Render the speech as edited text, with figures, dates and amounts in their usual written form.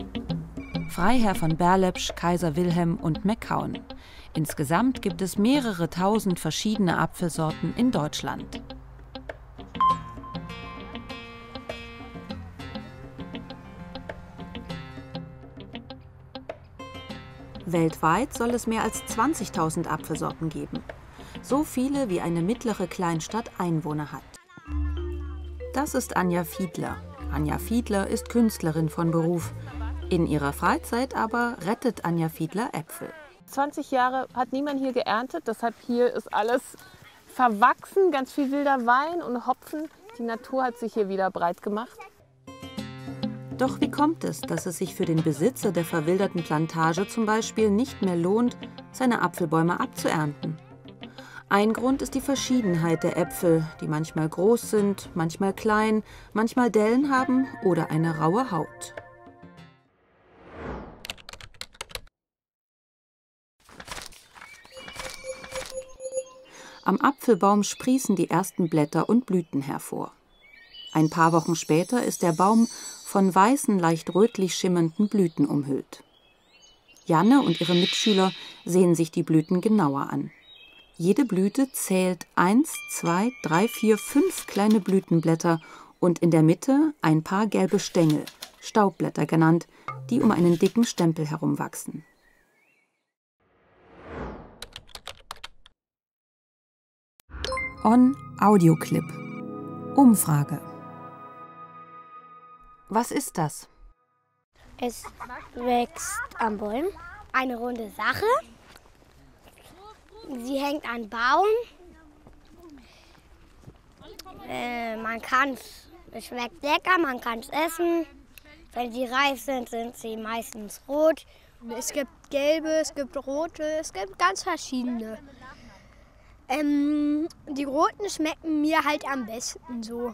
Freiherr von Berlepsch, Kaiser Wilhelm und Macaon. Insgesamt gibt es mehrere tausend verschiedene Apfelsorten in Deutschland. Weltweit soll es mehr als 20.000 Apfelsorten geben. So viele, wie eine mittlere Kleinstadt Einwohner hat. Das ist Anja Fiedler. Anja Fiedler ist Künstlerin von Beruf. In ihrer Freizeit aber rettet Anja Fiedler Äpfel. 20 Jahre hat niemand hier geerntet, deshalb hier ist alles verwachsen, ganz viel wilder Wein und Hopfen. Die Natur hat sich hier wieder breit gemacht. Doch wie kommt es, dass es sich für den Besitzer der verwilderten Plantage zum Beispiel nicht mehr lohnt, seine Apfelbäume abzuernten? Ein Grund ist die Verschiedenheit der Äpfel, die manchmal groß sind, manchmal klein, manchmal Dellen haben oder eine raue Haut. Am Apfelbaum sprießen die ersten Blätter und Blüten hervor. Ein paar Wochen später ist der Baum von weißen, leicht rötlich schimmernden Blüten umhüllt. Janne und ihre Mitschüler sehen sich die Blüten genauer an. Jede Blüte zählt 1, 2, 3, 4, 5 kleine Blütenblätter und in der Mitte ein paar gelbe Stängel, Staubblätter genannt, die um einen dicken Stempel herumwachsen. On-Audioclip. Umfrage. Was ist das? Es wächst am Bäumen. Eine runde Sache. Sie hängt an Baum. Es schmeckt lecker, man kann es essen. Wenn sie reif sind, sind sie meistens rot. Es gibt gelbe, es gibt rote, es gibt ganz verschiedene. Die roten schmecken mir halt am besten so.